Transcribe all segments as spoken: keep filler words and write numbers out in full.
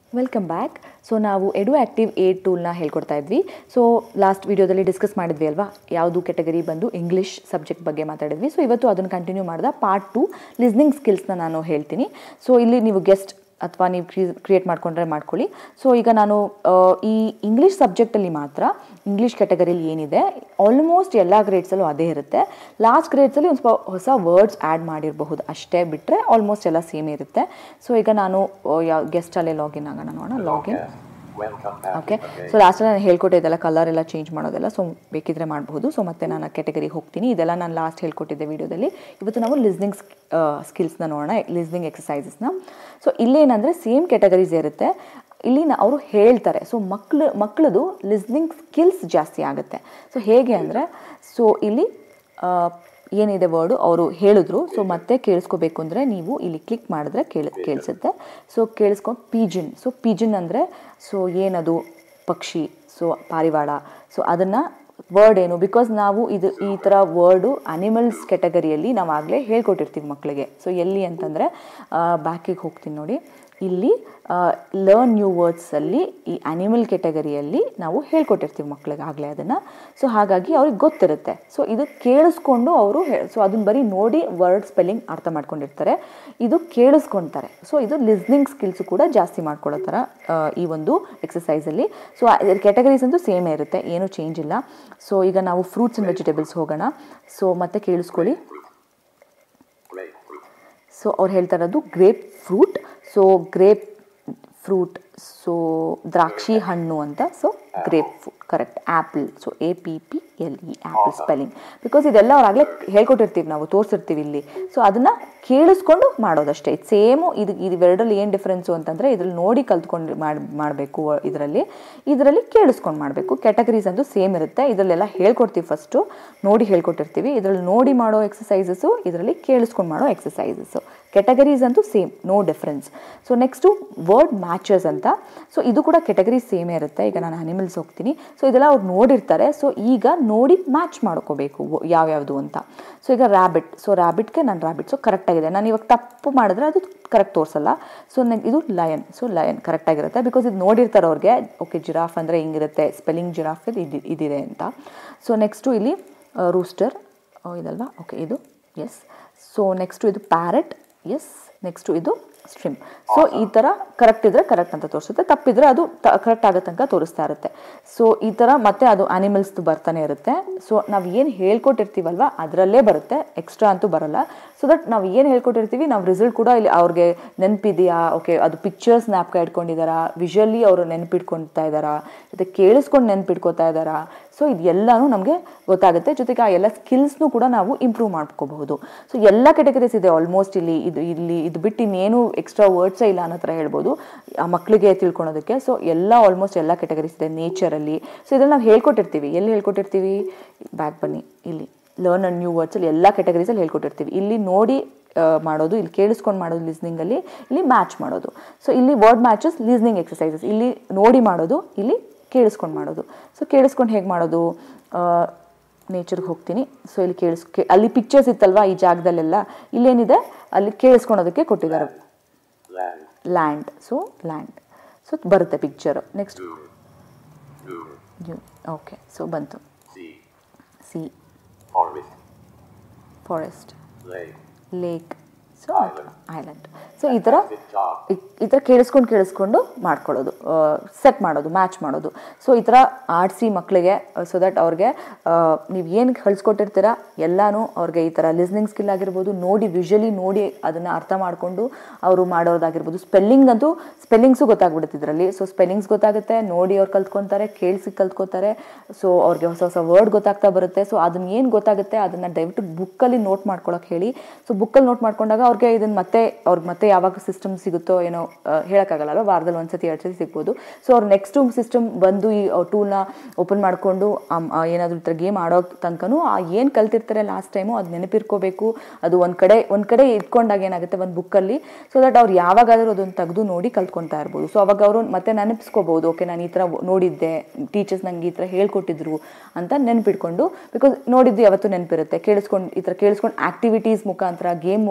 Welcome back. So ನಾವು ಎಡುಆಕ್ಟಿವ್ eight ಟೂಲ್ನ ಹೇಳ್ಕೊಡ್ತಾ ಇದ್ವಿ. ಸೊ ಲಾಸ್ಟ್ ವಿಡಿಯೋದಲ್ಲಿ ಡಿಸ್ಕಸ್ ಮಾಡಿದ್ವಿ ಅಲ್ವಾ, ಯಾವುದು ಕೆಟಗರಿ ಬಂದು ಇಂಗ್ಲೀಷ್ ಸಬ್ಜೆಕ್ಟ್ ಬಗ್ಗೆ ಮಾತಾಡಿದ್ವಿ. ಸೊ ಇವತ್ತು ಅದನ್ನು ಕಂಟಿನ್ಯೂ ಮಾಡಿದ ಪಾರ್ಟ್ ಟು ಲಿಸ್ನಿಂಗ್ ಸ್ಕಿಲ್ಸ್ನ ನಾನು ಹೇಳ್ತೀನಿ. ಸೊ ಇಲ್ಲಿ ನೀವು ಗೆಸ್ಟ್ ಅಥವಾ ನೀವು ಕ್ರಿ ಕ್ರಿಯೇಟ್ ಮಾಡ್ಕೊಂಡ್ರೆ ಮಾಡ್ಕೊಳ್ಳಿ. ಸೊ ಈಗ ನಾನು ಈ ಇಂಗ್ಲೀಷ್ ಸಬ್ಜೆಕ್ಟಲ್ಲಿ ಮಾತ್ರ ಇಂಗ್ಲೀಷ್ ಕೆಟಗರಿಲಿ ಏನಿದೆ ಆಲ್ಮೋಸ್ಟ್ ಎಲ್ಲ ಗ್ರೇಡ್ಸಲ್ಲೂ ಅದೇ ಇರುತ್ತೆ. ಲಾಸ್ಟ್ ಗ್ರೇಡ್ಸಲ್ಲಿ ಒಂದು ಸ್ವಲ್ಪ ಹೊಸ ವರ್ಡ್ಸ್ ಆ್ಯಡ್ ಮಾಡಿರಬಹುದು ಅಷ್ಟೇ, ಬಿಟ್ಟರೆ ಆಲ್ಮೋಸ್ಟ್ ಎಲ್ಲ ಸೇಮ್ ಇರುತ್ತೆ. ಸೊ ಈಗ ನಾನು ಯಾವ ಗೆಸ್ಟಲ್ಲೇ ಲಾಗಿನ್ ಆಗೋಣ, ನೋಡೋಣ. Login okay. ಸೊ ಲಾಸ್ಟಲ್ಲಿ ನಾನು ಹೇಳ್ಕೊಟ್ಟಿದ್ದೆಲ್ಲ ಕಲರ್ ಎಲ್ಲ ಚೇಂಜ್ ಮಾಡೋದೆಲ್ಲ, ಸೊ ಬೇಕಿದ್ರೆ ಮಾಡಬಹುದು. ಸೊ ಮತ್ತೆ ನಾನು ಕೆಟಗರಿಗೆ ಹೋಗ್ತೀನಿ. ಇದೆಲ್ಲ ನಾನು ಲಾಸ್ಟ್ ಹೇಳ್ಕೊಟ್ಟಿದ್ದೆ ವಿಡಿಯೋದಲ್ಲಿ. ಇವತ್ತು ನಾವು ಲಿಸ್ನಿಂಗ್ ಸ್ಕಿಲ್ಸ್ನ ನೋಡೋಣ, ಲಿಸ್ನಿಂಗ್ ಎಕ್ಸಸೈಸಸ್ನ. ಸೊ ಇಲ್ಲೇನಂದರೆ ಸೇಮ್ ಕೆಟಗರೀಸ್ ಇರುತ್ತೆ. ಇಲ್ಲಿ ಅವರು ಹೇಳ್ತಾರೆ. ಸೊ ಮಕ್ಳು ಮಕ್ಕಳದು ಲಿಸ್ನಿಂಗ್ ಸ್ಕಿಲ್ಸ್ ಜಾಸ್ತಿ ಆಗುತ್ತೆ. ಸೊ ಹೇಗೆ ಅಂದರೆ, ಸೊ ಇಲ್ಲಿ ಏನಿದೆ ವರ್ಡು ಅವರು ಹೇಳಿದ್ರು. ಸೊ ಮತ್ತೆ ಕೇಳಿಸ್ಕೋಬೇಕು ಅಂದರೆ ನೀವು ಇಲ್ಲಿ ಕ್ಲಿಕ್ ಮಾಡಿದ್ರೆ ಕೇಳಿ ಕೇಳಿಸುತ್ತೆ. ಸೊ ಕೇಳಿಸ್ಕೊಂಡು ಪಿಜಿನ್. ಸೊ ಪಿಜಿನ್ ಅಂದರೆ ಸೊ ಏನದು ಪಕ್ಷಿ, ಸೊ ಪಾರಿವಾಳ. ಸೊ ಅದನ್ನು ವರ್ಡ್ ಏನು, ಬಿಕಾಸ್ ನಾವು ಇದು ಈ ಥರ ವರ್ಡು ಅನಿಮಲ್ಸ್ ಕೆಟಗರಿಯಲ್ಲಿ ನಾವು ಆಗಲೇ ಹೇಳ್ಕೊಟ್ಟಿರ್ತೀವಿ ಮಕ್ಕಳಿಗೆ. ಸೊ ಎಲ್ಲಿ ಅಂತಂದರೆ ಬ್ಯಾಕಿಗೆ ಹೋಗ್ತೀನಿ ನೋಡಿ, ಇಲ್ಲಿ ಲರ್ನ್ ನ್ಯೂ ವರ್ಡ್ಸಲ್ಲಿ ಈ ಅನಿಮಲ್ ಕೆಟಗರಿಯಲ್ಲಿ ನಾವು ಹೇಳ್ಕೊಟ್ಟಿರ್ತೀವಿ ಮಕ್ಕಳಿಗೆ ಆಗಲೇ ಅದನ್ನು. ಸೊ ಹಾಗಾಗಿ ಅವ್ರಿಗೆ ಗೊತ್ತಿರುತ್ತೆ. ಸೊ ಇದು ಕೇಳಿಸ್ಕೊಂಡು ಅವರು ಸೊ ಅದನ್ನ ಬರೀ ನೋಡಿ ವರ್ಡ್ ಸ್ಪೆಲ್ಲಿಂಗ್ ಅರ್ಥ ಮಾಡ್ಕೊಂಡಿರ್ತಾರೆ, ಇದು ಕೇಳಿಸ್ಕೊಳ್ತಾರೆ. ಸೊ ಇದು ಲಿಸ್ನಿಂಗ್ ಸ್ಕಿಲ್ಸು ಕೂಡ ಜಾಸ್ತಿ ಮಾಡ್ಕೊಳ್ಳೋ ಥರ ಈ ಒಂದು ಎಕ್ಸಸೈಸಲ್ಲಿ. ಸೊ ಕೆಟಗರೀಸ್ ಅಂತೂ ಸೇಮೇ ಇರುತ್ತೆ, ಏನೂ ಚೇಂಜ್ ಇಲ್ಲ. ಸೊ ಈಗ ನಾವು ಫ್ರೂಟ್ಸ್ ಆ್ಯಂಡ್ ವೆಜಿಟೇಬಲ್ಸ್ ಹೋಗೋಣ. ಸೊ ಮತ್ತೆ ಕೇಳಿಸ್ಕೊಳ್ಳಿ. ಸೊ ಅವ್ರು ಹೇಳ್ತಾ ಇರೋದು grape fruit. So grape fruit, so ದ್ರಾಕ್ಷಿ ಹಣ್ಣು ಅಂತ. So grape fruit correct. Apple, so A P P L E apple spelling, because ಇದೆಲ್ಲ ಅವ್ರಾಗಲೇ ಹೇಳ್ಕೊಟ್ಟಿರ್ತೀವಿ, ನಾವು ತೋರಿಸಿರ್ತೀವಿ ಇಲ್ಲಿ. ಸೊ ಅದನ್ನು ಕೇಳಿಸ್ಕೊಂಡು ಮಾಡೋದಷ್ಟೇ. ಇದು ಸೇಮು. ಇದು ಇದು ಎರಡರಲ್ಲಿ ಏನು ಡಿಫ್ರೆನ್ಸು ಅಂತಂದರೆ, ಇದರಲ್ಲಿ ನೋಡಿ ಕಲ್ತ್ಕೊಂಡು ಮಾಡಿ ಮಾಡಬೇಕು, ಇದರಲ್ಲಿ ಇದರಲ್ಲಿ ಕೇಳಿಸ್ಕೊಂಡು ಮಾಡಬೇಕು. ಕ್ಯಾಟಗರೀಸ್ ಅಂತೂ ಸೇಮ್ ಇರುತ್ತೆ. ಇದರಲ್ಲೆಲ್ಲ ಹೇಳ್ಕೊಡ್ತೀವಿ, ಫಸ್ಟು ನೋಡಿ ಹೇಳ್ಕೊಟ್ಟಿರ್ತೀವಿ. ಇದರಲ್ಲಿ ನೋಡಿ ಮಾಡೋ ಎಕ್ಸಸೈಸಸ್ಸು, ಇದರಲ್ಲಿ ಕೇಳಿಸ್ಕೊಂಡು ಮಾಡೋ ಎಕ್ಸಸೈಸಸ್ಸು. ಕೆಟಗರೀಸ್ ಅಂತೂ same, no difference. So next word matches ಅಂತ. ಸೊ ಇದು ಕೂಡ ಕೆಟಗರೀಸ್ ಸೇಮೇ ಇರುತ್ತೆ. ಈಗ ನಾನು ಅನಿಮಲ್ಸ್ ಹೋಗ್ತೀನಿ. ಸೊ ಇದೆಲ್ಲ ಅವ್ರು ನೋಡಿರ್ತಾರೆ. ಸೊ ಈಗ ನೋಡಿ ಮ್ಯಾಚ್ ಮಾಡ್ಕೋಬೇಕು ಯಾವ್ಯಾವುದು ಅಂತ. ಸೊ ಈಗ ರ್ಯಾಬಿಟ್. ಸೊ ರ್ಯಾಬಿಟ್ಗೆ ನಾನು ರ್ಯಾಬಿಟ್. ಸೊ ಕರೆಕ್ಟಾಗಿದೆ. ನಾನು ಇವಾಗ ತಪ್ಪು ಮಾಡಿದ್ರೆ ಅದು ಕರೆಕ್ಟ್ ತೋರಿಸಲ್ಲ. ಸೊ ಇದು ಲಯನ್. ಸೊ ಲಯನ್ ಕರೆಕ್ಟಾಗಿರುತ್ತೆ, ಬಿಕಾಸ್ ಇದು ನೋಡಿರ್ತಾರೆ ಅವ್ರಿಗೆ. ಓಕೆ, ಜಿರಾಫ್ ಅಂದರೆ ಹಿಂಗಿರುತ್ತೆ, ಸ್ಪೆಲ್ಲಿಂಗ್ ಜಿರಾಫ್ ಇದು ಇದಿದೆ ಅಂತ. ಸೊ ನೆಕ್ಸ್ಟು ಇಲ್ಲಿ ರೂಸ್ಟರ್ ಇದಲ್ವಾ, ಓಕೆ ಇದು ಎಸ್. ಸೊ ನೆಕ್ಸ್ಟು ಇದು ಪ್ಯಾರೆಟ್, ಎಸ್. ನೆಕ್ಸ್ಟು ಇದು ಸ್ಟ್ರಿಮ್. ಸೊ ಈ ಥರ ಕರೆಕ್ಟ್ ಇದ್ದರೆ ಕರೆಕ್ಟ್ ಅಂತ ತೋರಿಸುತ್ತೆ, ತಪ್ಪಿದ್ರೆ ಅದು ತ ಕರೆಕ್ಟ್ ಆಗೋ ತನಕ ತೋರಿಸ್ತಾ ಇರುತ್ತೆ. ಸೊ ಈ ಥರ ಮತ್ತೆ ಅದು ಆನಿಮಲ್ಸ್ದು ಬರ್ತಾನೆ ಇರುತ್ತೆ. ಸೊ ನಾವು ಏನು ಹೇಳ್ಕೊಟ್ಟಿರ್ತೀವಲ್ವ ಅದರಲ್ಲೇ ಬರುತ್ತೆ, ಎಕ್ಸ್ಟ್ರಾ ಅಂತೂ ಬರೋಲ್ಲ. ಸೊ ದಟ್ ನಾವು ಏನು ಹೇಳ್ಕೊಟ್ಟಿರ್ತೀವಿ ನಾವು ರಿಸಲ್ಟ್ ಕೂಡ ಇಲ್ಲಿ ಅವ್ರಿಗೆ ನೆನಪಿದೆಯಾ, ಓಕೆ ಅದು ಪಿಕ್ಚರ್ಸ್ ಜ್ಞಾಪಕ ಇಟ್ಕೊಂಡಿದ್ದಾರಾ, ವಿಷುವಲಿ ಅವರು ನೆನಪಿಟ್ಕೊತಾ ಇದ್ದಾರಾ, ಮತ್ತು ಕೇಳಿಸ್ಕೊಂಡು ನೆನಪಿಟ್ಕೋತಾ ಇದ್ದಾರಾ. ಸೊ ಇದೆಲ್ಲನೂ ನಮಗೆ ಗೊತ್ತಾಗುತ್ತೆ. ಜೊತೆಗೆ ಆ ಎಲ್ಲ ಸ್ಕಿಲ್ಸ್ನೂ ಕೂಡ ನಾವು ಇಂಪ್ರೂವ್ ಮಾಡ್ಕೋಬಹುದು. ಸೊ ಎಲ್ಲ ಕೆಟಗರೀಸ್ ಇದೆ ಆಲ್ಮೋಸ್ಟ್ ಇಲ್ಲಿ. ಇದು ಇಲ್ಲಿ ಇದು ಬಿಟ್ಟು ಇನ್ನೇನು ಎಕ್ಸ್ಟ್ರಾ ವರ್ಡ್ಸೇ ಇಲ್ಲ ಅನ್ನೋ ಥರ ಹೇಳ್ಬೋದು ಆ ಮಕ್ಕಳಿಗೆ ತಿಳ್ಕೊಳೋದಕ್ಕೆ. ಸೊ ಎಲ್ಲ ಆಲ್ಮೋಸ್ಟ್ ಎಲ್ಲ ಕೆಟಗರೀಸ್ ಇದೆ ನೇಚರಲ್ಲಿ. ಸೊ ಇದನ್ನು ನಾವು ಹೇಳ್ಕೊಟ್ಟಿರ್ತೀವಿ. ಎಲ್ಲಿ ಹೇಳ್ಕೊಟ್ಟಿರ್ತೀವಿ, ಬ್ಯಾಕ್ ಬನ್ನಿ, ಇಲ್ಲಿ ಲರ್ನ್ ಆ್ಯಂಡ್ ನ್ಯೂ ವರ್ಡ್ಸಲ್ಲಿ ಎಲ್ಲ ಕೆಟಗರೀಸಲ್ಲಿ ಹೇಳ್ಕೊಟ್ಟಿರ್ತೀವಿ. ಇಲ್ಲಿ ನೋಡಿ ಮಾಡೋದು, ಇಲ್ಲಿ ಕೇಳಿಸ್ಕೊಂಡು ಮಾಡೋದು ಲಿಸ್ನಿಂಗಲ್ಲಿ, ಇಲ್ಲಿ ಮ್ಯಾಚ್ ಮಾಡೋದು. ಸೊ ಇಲ್ಲಿ ವರ್ಡ್ ಮ್ಯಾಚಸ್ ಲಿಸ್ನಿಂಗ್ ಎಕ್ಸಸೈಸಸ್. ಇಲ್ಲಿ ನೋಡಿ ಮಾಡೋದು, ಇಲ್ಲಿ ಕೇಳಿಸ್ಕೊಂಡು ಮಾಡೋದು. ಸೊ ಕೇಳಿಸ್ಕೊಂಡು ಹೇಗೆ ಮಾಡೋದು, ನೇಚರ್ಗೆ ಹೋಗ್ತೀನಿ. ಸೊ ಇಲ್ಲಿ ಕೇಳಿಸ್ ಅಲ್ಲಿ ಪಿಕ್ಚರ್ಸ್ ಇತ್ತಲ್ವಾ ಈ ಜಾಗದಲ್ಲೆಲ್ಲ, ಇಲ್ಲೇನಿದೆ ಅಲ್ಲಿ ಕೇಳಿಸ್ಕೊಳೋದಕ್ಕೆ ಕೊಟ್ಟಿದ್ದಾರೆ ಲ್ಯಾಂಡ್. ಸೊ ಲ್ಯಾಂಡ್, ಸೊ ಬರುತ್ತೆ ಪಿಕ್ಚರು. ನೆಕ್ಸ್ಟ್ ಓಕೆ, ಸೊ ಬಂತು sea, forest, lake, so island. So ಈ ಥರ ಈ ಥರ ಕೇಳಿಸ್ಕೊಂಡು ಕೇಳಿಸ್ಕೊಂಡು ಮಾಡ್ಕೊಳ್ಳೋದು, ಸೆಟ್ ಮಾಡೋದು, ಮ್ಯಾಚ್ ಮಾಡೋದು. ಸೊ ಈ ಥರ ಆಡಿಸಿ ಮಕ್ಕಳಿಗೆ, ಸೊ ದಟ್ ಅವ್ರಿಗೆ ನೀವು ಏನು ಕಳಿಸ್ಕೊಟ್ಟಿರ್ತೀರ ಎಲ್ಲನೂ ಅವ್ರಿಗೆ ಈ ಥರ ಲಿಸ್ನಿಂಗ್ ಸ್ಕಿಲ್ ಆಗಿರ್ಬೋದು, ನೋಡಿ ವಿಷುವಲಿ ನೋಡಿ ಅದನ್ನು ಅರ್ಥ ಮಾಡಿಕೊಂಡು ಅವರು ಮಾಡೋದಾಗಿರ್ಬೋದು. ಸ್ಪೆಲ್ಲಿಂಗ್ ಅಂತೂ ಸ್ಪೆಲ್ಲಿಂಗ್ಸು ಗೊತ್ತಾಗ್ಬಿಡುತ್ತೆ ಇದರಲ್ಲಿ. ಸೊ ಸ್ಪೆಲ್ಲಿಂಗ್ಸ್ ಗೊತ್ತಾಗುತ್ತೆ, ನೋಡಿ ಅವ್ರು ಕಲ್ತ್ಕೊತಾರೆ, ಕೇಳಿಸಿ ಕಲ್ತ್ಕೋತಾರೆ. ಸೊ ಅವ್ರಿಗೆ ಹೊಸ ಹೊಸ ವರ್ಡ್ ಗೊತ್ತಾಗ್ತಾ ಬರುತ್ತೆ. ಸೊ ಅದನ್ನ ಏನು ಗೊತ್ತಾಗುತ್ತೆ ಅದನ್ನು ದಯವಿಟ್ಟು ಬುಕ್ಕಲ್ಲಿ ನೋಟ್ ಮಾಡ್ಕೊಳಕ್ಕೆ ಹೇಳಿ. ಸೊ ಬುಕ್ಕಲ್ಲಿ ನೋಟ್ ಮಾಡ್ಕೊಂಡಾಗ ಅವ್ರಿಗೆ ಇದನ್ನು ಮತ್ತೆ ಅವ್ರಿಗೆ ಮತ್ತೆ ಯಾವಾಗ ಸಿಸ್ಟಮ್ ಸಿಗುತ್ತೋ ಏನೋ ಹೇಳೋಕ್ಕಾಗಲ್ಲ, ವಾರದಲ್ಲಿ ಒಂದು ಸತಿ ಎರಡು ಸತಿ ಸಿಗ್ಬೋದು. ಸೊ ಅವ್ರು ನೆಕ್ಸ್ಟು ಸಿಸ್ಟಮ್ ಬಂದು ಈ ಟೂಲ್ನ ಓಪನ್ ಮಾಡಿಕೊಂಡು ಏನಾದರೂ ಈ ಥರ ಗೇಮ್ ಆಡೋ ತನಕನೂ ಆ ಏನು ಕಲ್ತಿರ್ತಾರೆ ಲಾಸ್ಟ್ ಟೈಮು ಅದು ನೆನಪಿರ್ಕೋಬೇಕು. ಅದು ಒಂದು ಕಡೆ ಒಂದು ಕಡೆ ಇಟ್ಕೊಂಡಾಗ ಏನಾಗುತ್ತೆ ಒಂದು ಬುಕ್ಕಲ್ಲಿ, ಸೊ ದಟ್ ಅವ್ರು ಯಾವಾಗಾದರೂ ಅದನ್ನು ತೆಗೆದು ನೋಡಿ ಕಲ್ತ್ಕೊತಾ ಇರ್ಬೋದು. ಸೊ ಅವಾಗ ಅವರು ಮತ್ತೆ ನೆನಪಿಸ್ಕೋಬೋದು, ಓಕೆ ನಾನು ಈ ಥರ ನೋಡಿದ್ದೆ, ಟೀಚರ್ಸ್ ನಂಗೆ ಈ ಥರ ಹೇಳ್ಕೊಟ್ಟಿದ್ರು ಅಂತ ನೆನಪಿಟ್ಕೊಂಡು, ಬಿಕಾಸ್ ನೋಡಿದ್ದು ಯಾವತ್ತೂ ನೆನಪಿರುತ್ತೆ. ಕೇಳಿಸ್ಕೊಂಡು ಈ ಥರ ಕೇಳಿಸ್ಕೊಂಡು ಆ್ಯಕ್ಟಿವಿಟೀಸ್ ಮುಖಾಂತರ, ಗೇಮ್ ಮುಖಾಂತರ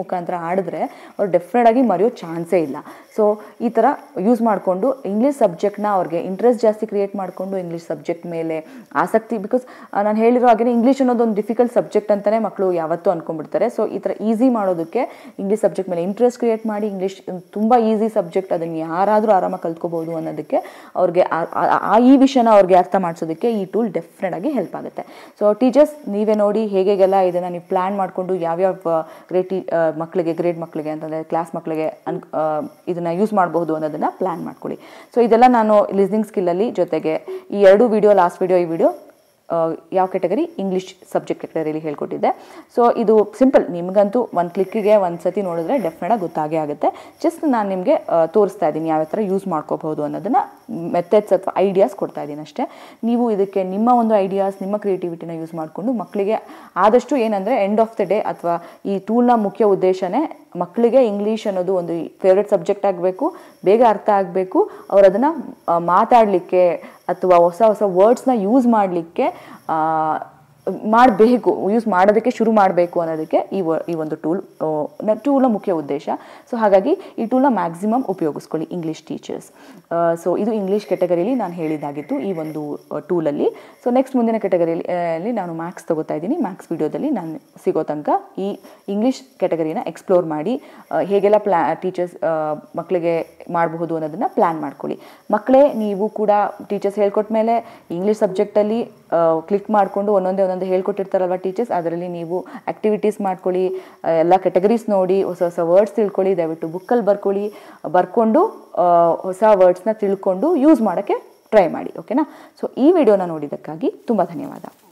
ಮಾಡಿದ್ರೆ ಅವ್ರು ಡೆಫಿನೆಟಾಗಿ ಮರೆಯೋ ಚಾನ್ಸೇ ಇಲ್ಲ. ಸೊ ಈ ಥರ ಯೂಸ್ ಮಾಡಿಕೊಂಡು ಇಂಗ್ಲೀಷ್ ಸಬ್ಜೆಕ್ಟ್ನ ಅವ್ರಿಗೆ ಇಂಟ್ರೆಸ್ಟ್ ಜಾಸ್ತಿ ಕ್ರಿಯೇಟ್ ಮಾಡಿಕೊಂಡು ಇಂಗ್ಲೀಷ್ ಸಬ್ಜೆಕ್ಟ್ ಮೇಲೆ ಆಸಕ್ತಿ, ಬಿಕಾಸ್ ನಾನು ಹೇಳಿರೋ ಹಾಗೆ ಇಂಗ್ಲೀಷ್ ಅನ್ನೋದೊಂದು ಡಿಫಿಕಲ್ಟ್ ಸಬ್ಜೆಕ್ಟ್ ಅಂತಲೇ ಮಕ್ಕಳು ಯಾವತ್ತೂ ಅಂದ್ಕೊಂಡ್ಬಿಡ್ತಾರೆ. ಸೊ ಈ ಥರ ಈಸಿ ಮಾಡೋದಕ್ಕೆ ಇಂಗ್ಲೀಷ್ ಸಬ್ಜೆಕ್ಟ್ ಮೇಲೆ ಇಂಟ್ರೆಸ್ಟ್ ಕ್ರಿಯೇಟ್ ಮಾಡಿ, ಇಂಗ್ಲೀಷ್ ತುಂಬ ಈಸಿ ಸಬ್ಜೆಕ್ಟ್, ಅದನ್ನು ಯಾರಾದರೂ ಆರಾಮಾಗಿ ಕಲ್ತ್ಕೋಬೋದು ಅನ್ನೋದಕ್ಕೆ ಅವ್ರಿಗೆ ಆ ಈ ವಿಷಯನ ಅವ್ರಿಗೆ ಅರ್ಥ ಮಾಡಿಸೋದಕ್ಕೆ ಈ ಟೂಲ್ ಡೆಫಿನೆಟಾಗಿ ಹೆಲ್ಪ್ ಆಗುತ್ತೆ. ಸೊ ಟೀಚರ್ಸ್ ನೀವೇ ನೋಡಿ ಹೇಗೆಲ್ಲ ಇದನ್ನು ನೀವು ಪ್ಲ್ಯಾನ್ ಮಾಡಿಕೊಂಡು ಯಾವ್ಯಾವ ಗ್ರೇಡ್ ಟೀ ಮಕ್ಕಳಿಗೆ ಗ್ರೇಡ್ ಮಕ್ಕಳಿಗೆ ಅಂತಂದರೆ ಕ್ಲಾಸ್ ಮಕ್ಕಳಿಗೆ ಅನ್ ಇದನ್ನು ಯೂಸ್ ಮಾಡಬಹುದು ಅನ್ನೋದನ್ನು ಪ್ಲ್ಯಾನ್ ಮಾಡ್ಕೊಳ್ಳಿ. ಸೊ ಇದೆಲ್ಲ ನಾನು ಲಿಸ್ನಿಂಗ್ ಸ್ಕಿಲ್ಲಲ್ಲಿ ಜೊತೆಗೆ ಈ ಎರಡು ವಿಡಿಯೋ ಲಾಸ್ಟ್ ವಿಡಿಯೋ ಈ ವಿಡಿಯೋ ಯಾವ ಕ್ಯಾಟಗರಿ ಇಂಗ್ಲೀಷ್ ಸಬ್ಜೆಕ್ಟ್ ಕ್ಯಾಟಗರಿಯಲ್ಲಿ ಹೇಳ್ಕೊಟ್ಟಿದ್ದೆ. ಸೊ ಇದು ಸಿಂಪಲ್, ನಿಮಗಂತೂ ಒಂದು ಕ್ಲಿಕ್ಕಿಗೆ ಒಂದು ಸತಿ ನೋಡಿದ್ರೆ ಡೆಫಿನೆಟಾಗಿ ಗೊತ್ತಾಗೇ ಆಗುತ್ತೆ. ಜಸ್ಟ್ ನಾನು ನಿಮಗೆ ತೋರಿಸ್ತಾ ಇದ್ದೀನಿ ಯಾವ ಥರ ಯೂಸ್ ಮಾಡ್ಕೋಬಹುದು ಅನ್ನೋದನ್ನು, ಮೆಥಡ್ಸ್ ಅಥವಾ ಐಡಿಯಾಸ್ ಕೊಡ್ತಾ ಇದ್ದೀನಿ ಅಷ್ಟೇ. ನೀವು ಇದಕ್ಕೆ ನಿಮ್ಮ ಒಂದು ಐಡಿಯಾಸ್, ನಿಮ್ಮ ಕ್ರಿಯೇಟಿವಿಟಿನ ಯೂಸ್ ಮಾಡಿಕೊಂಡು ಮಕ್ಕಳಿಗೆ ಆದಷ್ಟು ಏನಂದರೆ ಎಂಡ್ ಆಫ್ ದ ಡೇ ಅಥವಾ ಈ ಟೂಲ್ನ ಮುಖ್ಯ ಉದ್ದೇಶನೇ ಮಕ್ಕಳಿಗೆ ಇಂಗ್ಲೀಷ್ ಅನ್ನೋದು ಒಂದು ಫೇವ್ರೆಟ್ ಸಬ್ಜೆಕ್ಟ್ ಆಗಬೇಕು, ಬೇಗ ಅರ್ಥ ಆಗಬೇಕು, ಅವರು ಅದನ್ನು ಮಾತಾಡಲಿಕ್ಕೆ ಅಥವಾ ಹೊಸ ಹೊಸ ವರ್ಡ್ಸ್ನ ಯೂಸ್ ಮಾಡಲಿಕ್ಕೆ ಮಾಡಬೇಕು, ಯೂಸ್ ಮಾಡೋದಕ್ಕೆ ಶುರು ಮಾಡಬೇಕು ಅನ್ನೋದಕ್ಕೆ ಈ ವ ಈ ಒಂದು ಟೂಲ್ ಟೂಲ್ನ ಮುಖ್ಯ ಉದ್ದೇಶ. ಸೊ ಹಾಗಾಗಿ ಈ ಟೂಲ್ನ ಮ್ಯಾಕ್ಸಿಮಮ್ ಉಪಯೋಗಿಸ್ಕೊಳ್ಳಿ ಇಂಗ್ಲೀಷ್ ಟೀಚರ್ಸ್. ಸೊ ಇದು ಇಂಗ್ಲೀಷ್ ಕೆಟಗರಿಯಲ್ಲಿ ನಾನು ಹೇಳಿದ್ದಾಗಿತ್ತು ಈ ಒಂದು ಟೂಲಲ್ಲಿ. ಸೊ ನೆಕ್ಸ್ಟ್ ಮುಂದಿನ ಕೆಟಗರಿಯಲ್ಲಿ ನಾನು ಮ್ಯಾಥ್ಸ್ ತೊಗೋತಾ ಇದ್ದೀನಿ. ಮ್ಯಾಥ್ಸ್ ವಿಡಿಯೋದಲ್ಲಿ ನಾನು ಸಿಗೋ ತನಕ ಈ ಇಂಗ್ಲೀಷ್ ಕೆಟಗರಿನ ಎಕ್ಸ್ಪ್ಲೋರ್ ಮಾಡಿ ಹೇಗೆಲ್ಲ ಪ್ಲ್ಯಾ ಟೀಚರ್ಸ್ ಮಕ್ಕಳಿಗೆ ಮಾಡಬಹುದು ಅನ್ನೋದನ್ನು ಪ್ಲ್ಯಾನ್ ಮಾಡ್ಕೊಳ್ಳಿ. ಮಕ್ಕಳೇ ನೀವು ಕೂಡ ಟೀಚರ್ಸ್ ಹೇಳ್ಕೊಟ್ಟ ಮೇಲೆ ಇಂಗ್ಲೀಷ್ ಸಬ್ಜೆಕ್ಟಲ್ಲಿ ಕ್ಲಿಕ್ ಮಾಡಿಕೊಂಡು ಒಂದೊಂದೇ ಒಂದೊಂದೇ ಹೇಳ್ಕೊಟ್ಟಿರ್ತಾರಲ್ವ ಟೀಚರ್ಸ್, ಅದರಲ್ಲಿ ನೀವು ಆ್ಯಕ್ಟಿವಿಟೀಸ್ ಮಾಡ್ಕೊಳ್ಳಿ, ಎಲ್ಲ ಕೆಟಗರೀಸ್ ನೋಡಿ, ಹೊಸ ಹೊಸ ವರ್ಡ್ಸ್ ತಿಳ್ಕೊಳ್ಳಿ, ದಯವಿಟ್ಟು ಬುಕ್ಕಲ್ಲಿ ಬರ್ಕೊಳ್ಳಿ, ಬರ್ಕೊಂಡು ಹೊಸ ವರ್ಡ್ಸ್ನ ತಿಳ್ಕೊಂಡು ಯೂಸ್ ಮಾಡೋಕ್ಕೆ ಟ್ರೈ ಮಾಡಿ. ಓಕೆನಾ? ಸೊ ಈ ವಿಡಿಯೋನ ನೋಡಿದ್ದಕ್ಕಾಗಿ ತುಂಬ ಧನ್ಯವಾದ.